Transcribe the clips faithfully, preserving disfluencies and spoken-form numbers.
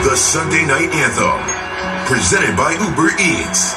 the Sunday Night Anthem, presented by Uber Eats.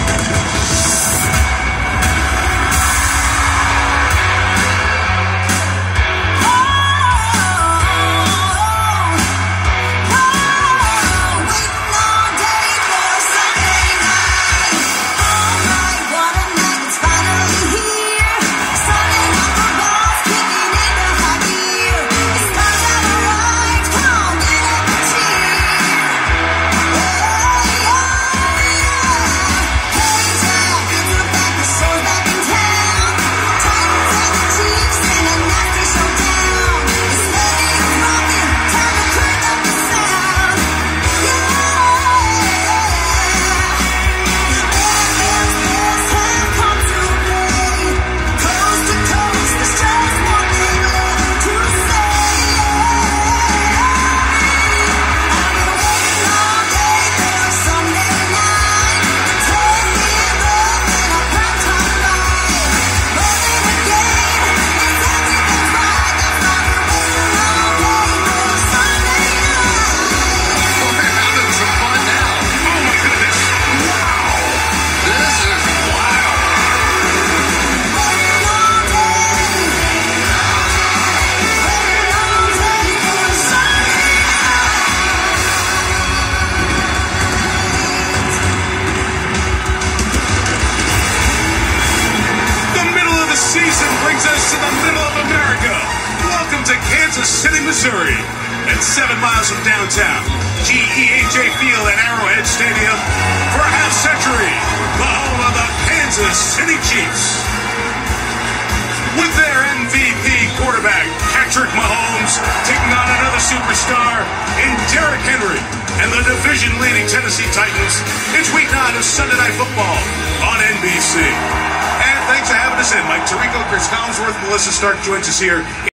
To the middle of America. Welcome to Kansas City, Missouri. And seven miles from downtown, G E H A Field and Arrowhead Stadium, for a half century, the home of the Kansas City Chiefs. With their M V P quarterback, Patrick Mahomes, taking on another superstar in Derrick Henry, and the division-leading Tennessee Titans, it's week nine of Sunday Night Football on N B C. And thanks for having us in. Mike Tirico, Chris Collinsworth, Melissa Stark joins us here.